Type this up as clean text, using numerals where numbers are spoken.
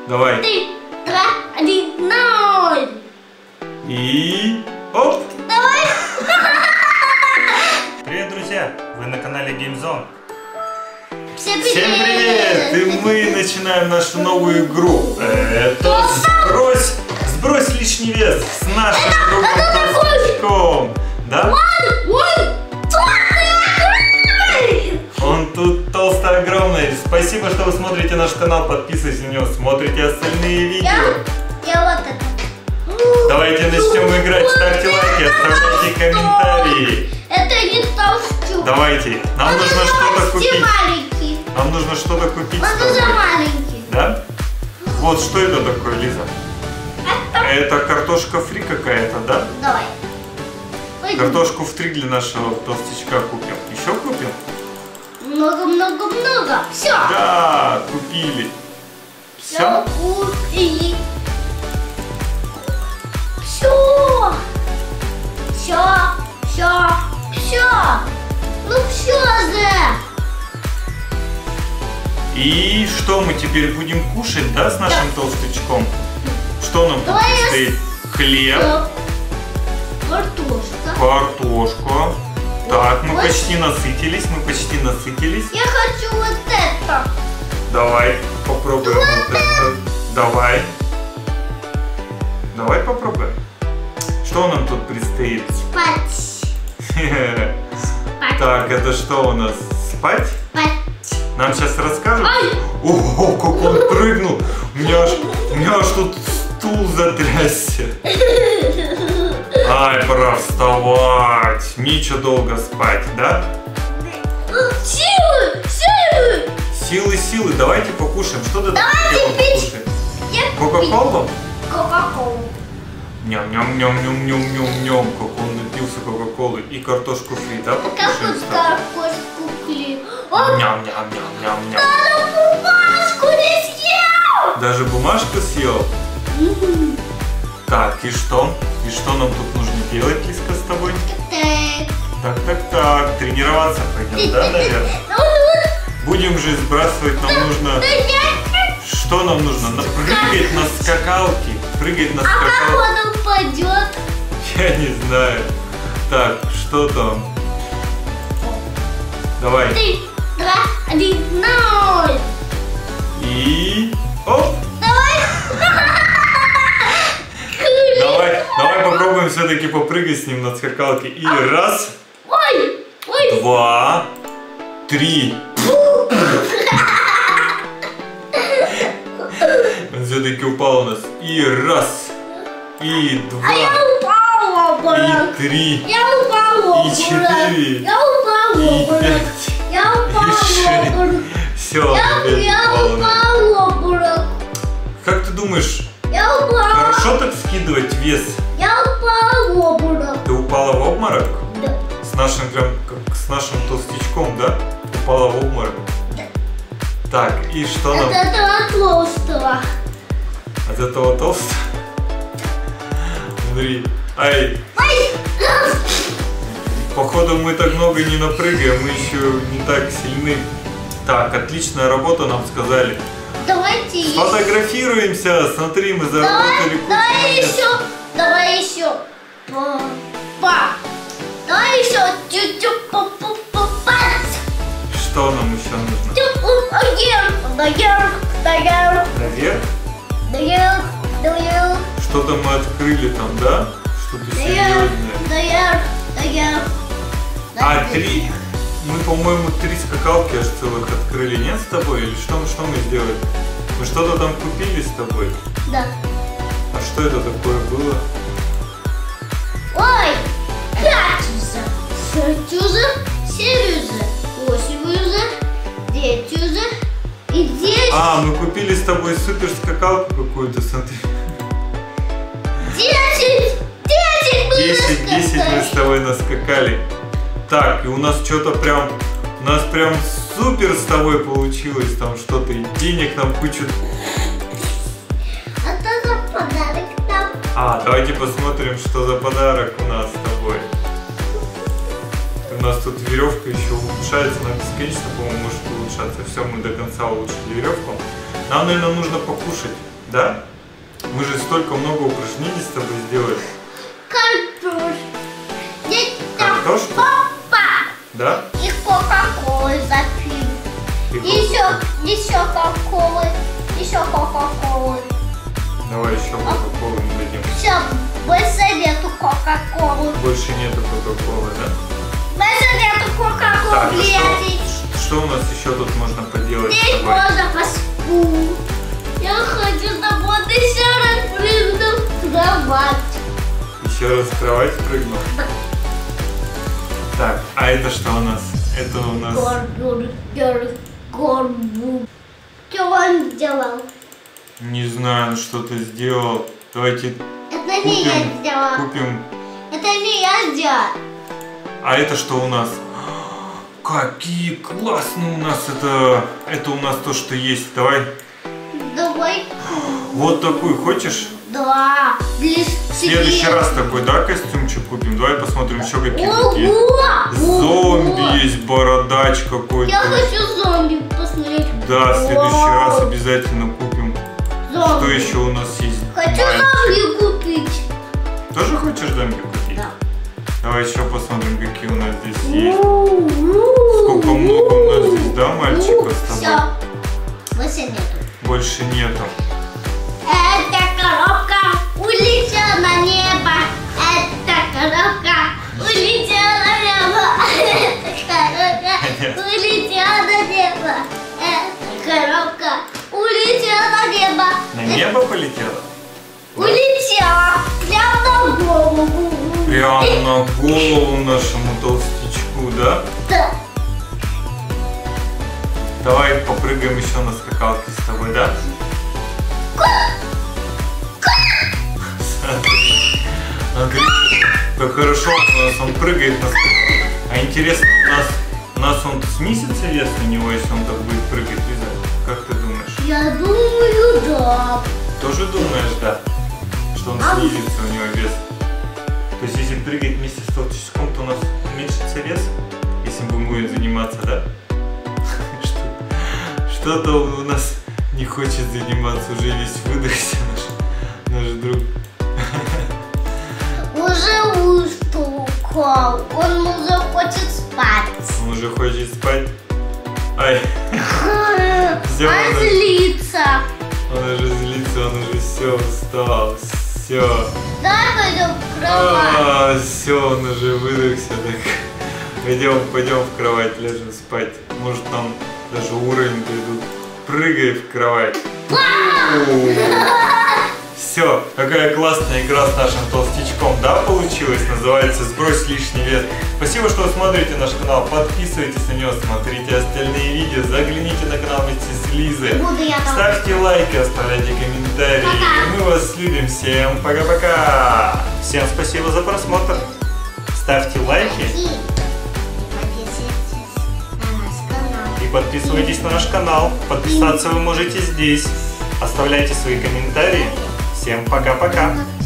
Давай. 3, 2, 1, 0. И... Оп! Давай. Привет, друзья! Вы на канале GameZone. Всем Всем привет! И мы начинаем нашу новую игру. Это сбрось лишний вес с нашим другом Толстячком. Да? Он тут толстый, огромный. Спасибо, что вы смотрите наш канал. Подписывайтесь на него, смотрите остальные видео. Я вот это. Давайте начнем играть. Ставьте лайки, оставляйте комментарии. Это не толстюк. Давайте. Нам нужно что-то купить. Маленький. Нам нужно что-то купить. Он уже маленький. Да? Вот что это такое, Лиза? Это картошка фри какая-то, да? Давай. Пойдем. Картошку фри для нашего толстячка купим. Еще купим? Много. Все. Да, купили. Все? Купили. Все. Ну все же. И что мы теперь будем кушать, да, с нашим толстячком? Что нам тут Давай предстоит? Хлеб, картошка. Так, мы почти насытились, Я хочу вот это. Давай попробуем вот это. Давай попробуем. Что нам тут предстоит? Спать. Так, это что у нас? Спать? Нам сейчас расскажут? Ай! Ого, как он прыгнул! У меня аж тут стул затрясся. Ай, пора вставать. Ничего долго спать, да? Силы. Давайте покушаем. Что ты хотела покушать? Кока-колу? Кока-колу. Ням-ням-ням-ням-ням-ням. Как он напился кока-колы. И картошку фри, да, Как покушаем вот с тобой? картошку фри? Он Ням-ням-ням-ням-ням. даже бумажку не съел. Даже бумажку съел? Так, и что? И что нам тут нужно делать, Лизка, с тобой? Так. Тренироваться пойдем, да, наверное? Будем же сбрасывать, нам нужно... Что нам нужно? Прыгать на скакалке. А как он упадет? Я не знаю. Так, что там? Давай. 3, 2, 1, 0. И... Оп! Давай попробуем все-таки попрыгать с ним на скакалке. И раз, Ой. 2, 3. Он все-таки упал у нас. И раз, и 2, А я упала, брат. и 3, Я упала, и 4, Я упала, и брат. 5, Я упала, и 6. брат. Все, Я упала, брат. Как ты думаешь, Я упала. хорошо так скидывать вес? Я упала, брат. Ты упала в обморок? Да. С нашим прям, как с нашим толстячком, да? Упала в обморок. Так, и что нам? От этого толстого. От этого толстого? Смотри. Ай, походу мы так много не напрыгаем, мы еще не так сильны. Так, отличная работа, нам сказали. Давайте еще. Фотографируемся, смотри, мы заработали кучу монет. Давай еще. Давай еще чуть-чуть попасть. Что нам еще нужно? Наверх? Что-то мы открыли там, да? Что-то серьезное. А 3, мы, по-моему, 3 скакалки аж целых открыли, нет, с тобой? Или что мы сделали? Мы что-то там купили с тобой? Да. А что это такое было? Ой, 5 уже, 6 уже, 7 уже, 8 уже, 9 уже и 10. А, мы купили с тобой супер скакалку какую-то, смотри. 10 мы с тобой наскакали. Так, и у нас что-то прям, супер с тобой получилось, там что-то, и денег нам кучу. А то за подарок там. А, давайте посмотрим, что за подарок у нас с тобой. У нас тут веревка еще улучшается, она бесконечно, по-моему, может улучшаться. Все, мы до конца улучшили веревку. Нам, наверное, нужно покушать, да? Мы же столько много упражнений с тобой сделали. Картошку? Папа! Да? И кока-колы запьем. Еще кока-колы. Еще кока-колы. Давай еще кока-колы не дадим. Все, больше нету кока-колы. Больше нету кока-колы, да? Больше нету кока-колы, блядь. Что у нас еще тут можно поделать с Здесь тобой? можно поспу. Я хочу домой еще раз прыгну в кровать. Еще раз в кровать прыгну. Так, а это что у нас? Это у нас... Горбу. Что он сделал? Не знаю, что ты сделал. Давайте Это не я сделала. купим. Это не я сделала. А это что у нас? Какие классные у нас это у нас то, что есть. Давай. Давай. Вот такой хочешь? Да. В следующий раз такой, да, костюмчик купим? Давай посмотрим еще какие такие. Зомби есть, бородач какой-то. Я хочу зомби посмотреть. Да, в следующий раз обязательно купим. Зомби. Что еще у нас есть? Хочу зомби купить. Тоже хочешь зомби купить? Да. Давай еще посмотрим, какие у нас здесь есть. Сколько много у нас здесь, да, мальчиков с тобой? Все. Больше нету. Больше нету. Эта коробка улетела на небо. Эта коробка улетела на небо. Эта коробка улетела на небо. Эта коробка улетела на небо. На небо полетела? Улетела прямо на голову. Прямо на голову нашему толстячку, да? Да. Давай попрыгаем еще на скакалке с тобой, да? Смотри, как хорошо у нас он прыгает на скакалке. А интересно, у нас он снизится вес на него, если он так будет прыгать, Лиза? Как ты думаешь? Я думаю, да. Тоже думаешь, да? Что он снизится у него вес? То есть если прыгать вместе с толстячком, то у нас уменьшится вес? Если мы будем заниматься, да? Что-то у нас не хочет заниматься, уже весь выдохся наш друг. Уже устал, он уже хочет спать. Он уже хочет спать. Ай. Все, он злится. Он уже злится, он уже все устал. Все. Давай пойдем в кровать. Все, он уже выдохся. Так. Пойдем в кровать, ляжем спать. Может там даже уровень придут. Прыгай в кровать. Все, какая классная игра с нашим толстячком, да, получилась? Называется «Сбрось лишний вес». Спасибо, что вы смотрите наш канал. Подписывайтесь на него, смотрите остальные видео, загляните на канал вместе с Лизой. Ставьте лайки, оставляйте комментарии. Мы вас любим. Всем пока-пока. Всем спасибо за просмотр. Ставьте лайки. И подписывайтесь на наш канал. Подписаться вы можете здесь. Оставляйте свои комментарии. Всем пока-пока.